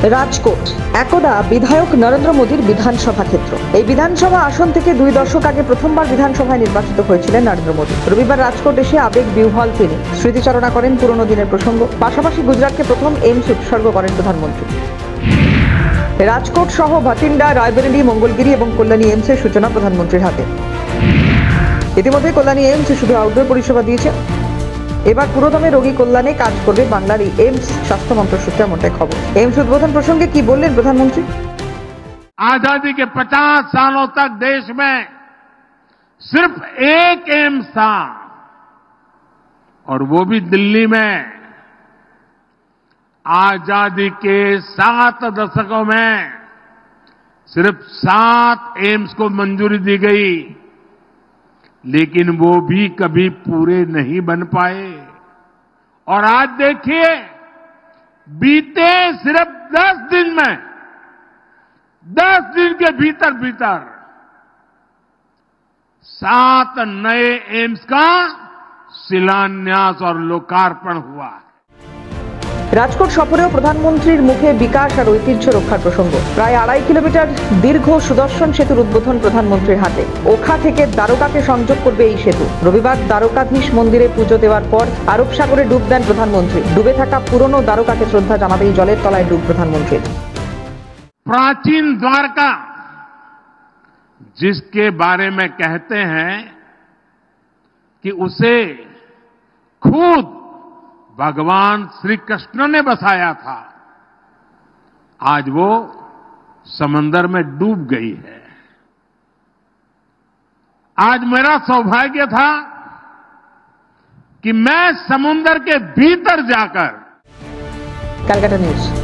রাজকোট একদা বিধায়ক নরেন্দ্র মোদীর বিধানসভা ক্ষেত্র। এই বিধানসভা আসন থেকে 2 দশক আগে প্রথমবার বিধানসভায় নির্বাচিত হয়েছিলেন নরেন্দ্র মোদী। রবিবার রাজকোট এসে আবেগ বিহ্বল তিনি স্মৃতিচারণা করেন পুরনো দিনের প্রসঙ্গ। পাশাপাশি গুজরাটকে প্রথম এইমস উৎসর্গ করেন প্রধানমন্ত্রী। রাজকোট সহ ভাটিন্ডা, রায়বেরেলি, মঙ্গলগিরি এবং কল্যাণী এইমসের সূচনা প্রধানমন্ত্রীর হাতে। ইতিমধ্যে কল্যাণী এইমস শুধু আউটডোর পরিষেবা দিয়েছে, এবার পুরোদমে রোগী কল্যাণে কাজ করবে বাংলার এই এইমস। স্বাস্থ্য মন্ত্রক সূত্রে এমনটাই খবর। এইমস উদ্বোধন প্রসঙ্গে কি বললেন প্রধানমন্ত্রী? आजादी के 50 सालों तक देश में सिर्फ एक एम्स था और वो भी दिल्ली में। आजादी के 7 दशकों में सिर्फ 7 एम्स को मंजूरी दी गई, लेकिन वो भी कभी पूरे नहीं बन पाए। और आज देखिए, बीते सिर्फ 10 दिन में, 10 दिन के भीतर 7 नए एम्स का शिलान्यास और लोकार्पण हुआ है। রাজকোট সফরেও প্রধানমন্ত্রীর মুখে বিকাশ আর ঐতিহ্য রক্ষার প্রসঙ্গ। প্রায় 2.5 কিলোমিটার দীর্ঘ সুদর্শন সেতুর উদ্বোধন প্রধানমন্ত্রীর হাতে। ওখা থেকে দ্বারকাকে সংযোগ করবে এই সেতু। রবিবার দ্বারকাধীশ মন্দিরে পুজো দেওয়ার পর আরব সাগরে ডুব দেন প্রধানমন্ত্রী। ডুবে থাকা পুরনো দ্বারকাকে শ্রদ্ধা জানাবে এই জলের তলায় ডুব প্রধানমন্ত্রীর। प्राचीन द्वारका, जिसके बारे में कहते हैं कि उसे खुद भगवान श्री कृष्ण ने बसाया था, आज वो समंदर में डूब गई है। आज मेरा सौभाग्य था कि मैं समुद्र के भीतर जाकर कलकत्ता न्यूज।